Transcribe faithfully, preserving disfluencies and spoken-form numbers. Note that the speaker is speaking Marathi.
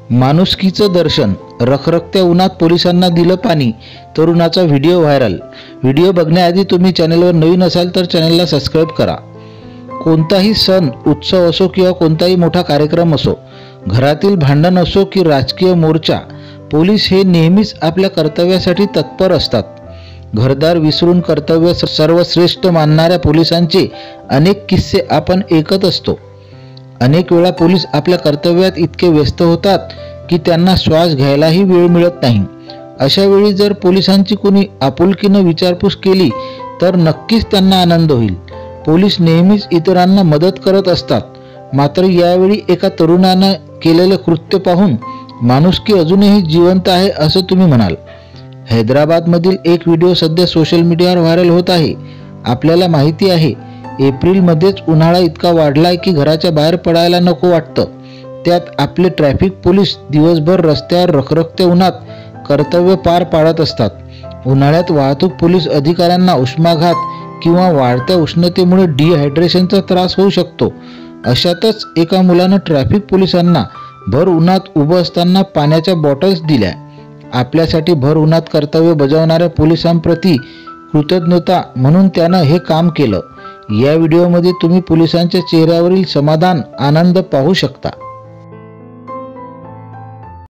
माणुसकीचं दर्शन, रखरखत्या उन्हात पोलिसांना दिलं पाणी, तरुणाचा व्हिडिओ व्हायरल। व्हिडिओ बघण्याआधी तुम्ही चॅनलवर नवीन असाल तर चॅनलला सबस्क्राईब करा। कोणताही सण, उत्सव असो किंवा कोणताही मोठा कार्यक्रम असो, घरातील भांडण असो की राजकीय मोर्चा, पोलीस हे नेहमीच आपल्या कर्तव्यासाठी तत्पर असतात। घरदार विसरून कर्तव्य सर्वश्रेष्ठ मानणाऱ्या पोलिसांचे अनेक किस्से आपण ऐकत असतो। अनेक वेळा पोलीस आपल्या कर्तव्यात इतके व्यस्त होतात की त्यांना श्वास घ्यायलाही वेळ मिळत नाही। अशा वेळी जर पोलिसांची कोणी आपुलकीनं विचारपूस केली तर नक्कीच त्यांना आनंद होईल। पोलीस नेहमीच इतरांना मदत करत असतात, मात्र यावेळी एका तरुणानं केलेलं कृत्य पाहून माणुसकी अजूनही जिवंत आहे असं तुम्ही म्हणाल। हैदराबादमधील एक व्हिडिओ सध्या सोशल मीडियावर व्हायरल होत आहे। आपल्याला माहिती आहे, एप्रिलमध्येच उन्हाळा इतका वाढलाय की घराच्या बाहेर पडायला नको वाटतं। त्यात आपले ट्रॅफिक पोलीस दिवसभर रस्त्यावर रखरखत्या उन्हात कर्तव्य पार पाडत असतात। उन्हाळ्यात वाहतूक पोलीस अधिकाऱ्यांना उष्माघात किंवा वाढत्या उष्णतेमुळे डिहायड्रेशनचा त्रास होऊ शकतो। अशातच एका मुलानं ट्रॅफिक पोलिसांना भर उन्हात उभं असताना पाण्याच्या बॉटल्स दिल्या। आपल्यासाठी भर उन्हात कर्तव्य बजावणाऱ्या पोलिसांप्रती कृतज्ञता म्हणून त्यानं हे काम केलं। या व्हिडिओमध्ये तुम्ही पोलिसांच्या चेहऱ्यावरील समाधान, आनंद पाहू शकता।